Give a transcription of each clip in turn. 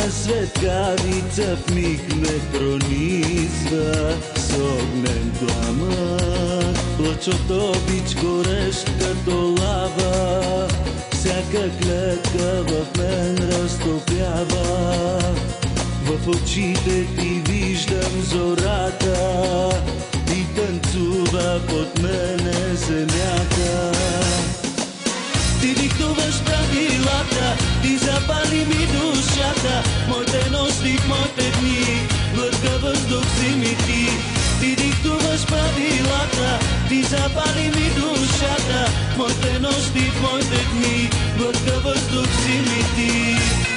Светкавица в миг ме пронизва с огнен пламък. Плач от обич горещ като лава, всяка клетка в мен разтопява. В очите ти виждам зората и танцува под мене земята. Ти диктуваш правилата, ти запали ми душата, моите нощи в моите дни, глътка въздух си ми ти. Ти диктуваш правилата, ти запали ми душата, моите нощи в моите дни, глътка въздух си ми ти.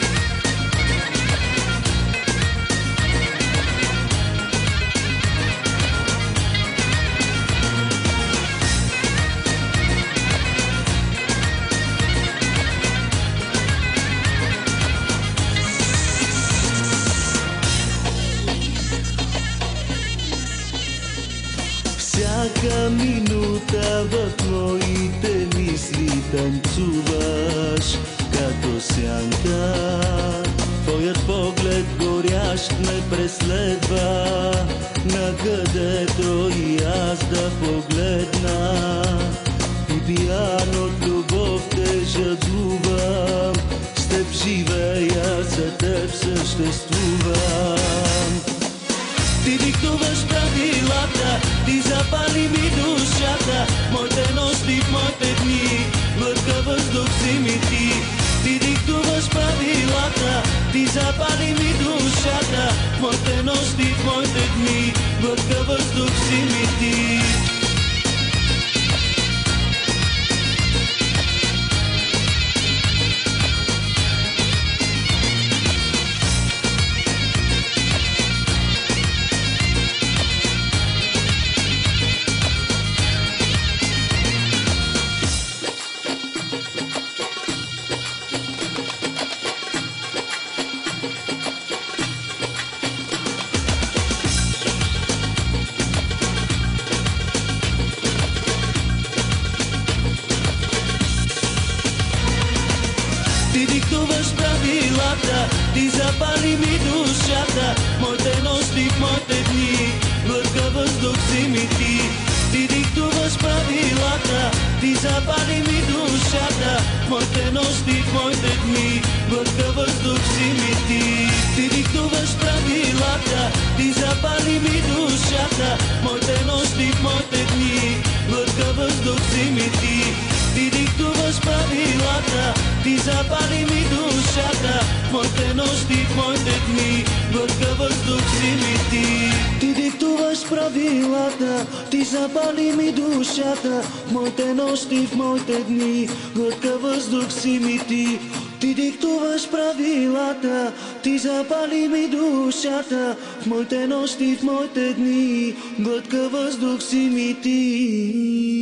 Всяка минута в моите мисли танцуваш като сянка. Твоят поглед горящ ме преследва, накъдето и аз да погледна. И пиян от любов те жадувам, с теб живея, за теб съществувам. Ти диктуваш правилата, ти запали ми душата, моите нощи в моите дни, глътка въздух си ми ти. Ти диктуваш правилата, ти запали ми душата, моите нощи в моите дни, глътка въздух си ми ти. Ти диктуваш правилата, ти запали ми душата, моите нощи в моите дни, глътка въздух си ми ти. Ти диктуваш правилата, ти запали ми душата, моите нощи в моите дни, глътка въздух си ми ти. Ти диктуваш правилата, ти запали ми душата, моите нощи в моите дни, глътка въздух си ми ти. Ти диктуваш правилата, ти запали ми душата, моите нощи в моите дни, глътка въздух си ми ти. Ти диктуваш правилата, ти запали ми душата, моите нощи в моите дни, глътка въздух си ми ти. Ти диктуваш правилата, ти запали ми душата, в моите нощи в моите дни, глътка въздух си ми ти.